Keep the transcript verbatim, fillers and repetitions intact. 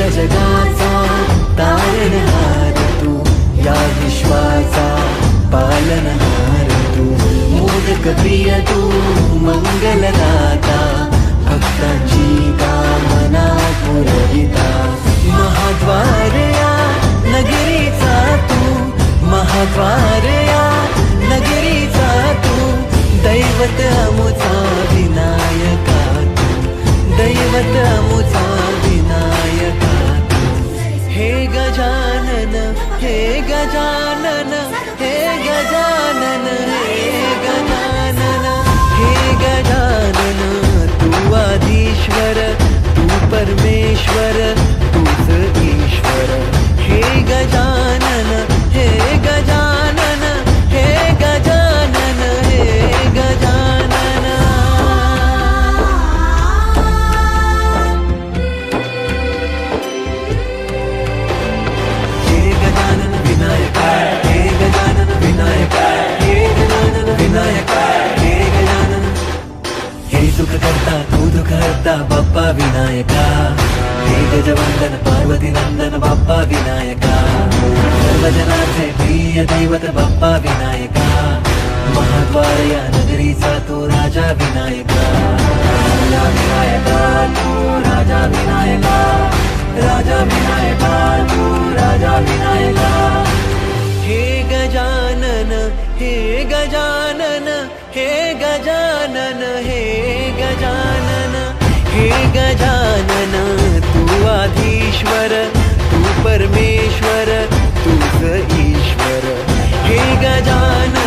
या जगाचा तारणहार तू, या विश्वाचा पालनहार तू, मोदक प्रिय तू मंगलदाता, भक्तांची कामना पुरविता, महाद्वार या नगरीचा तू, महाद्वार या नगरीचा तू, दैवत अमुचा विनायका तू, दैवत अमुचा विनायका तू, हे गजानन हे गजानन हे गजानन हे गजानन हे गजानन, तू आदिश्वर तू परमेश्वर तूच ईश्वर, हे गजानन हे गजानन हे गजानन हे गजानन। हे गजानन विनायक हे गजानन विनायक हे गजानन विनायक हे गजानन, हे सुख करता तू दुःख हरता बाप्पा विनायका, हे गजवंदन पार्वती नंदन बाप्पा विनायका, सर्वजनाचे प्रिय दैवत बाप्पा विनायका, महाद्वार या नगरीचा तू राजा विनायका, राजा विनायका तू राजा विनायका, राजा विनायका तू राजा विनायका, हे गजानन हे गजानन हे गजानन हे गजानन हे गजानन, तू आधीश्वर तू परमेश्वर तूच ईश्वर, हे गजानन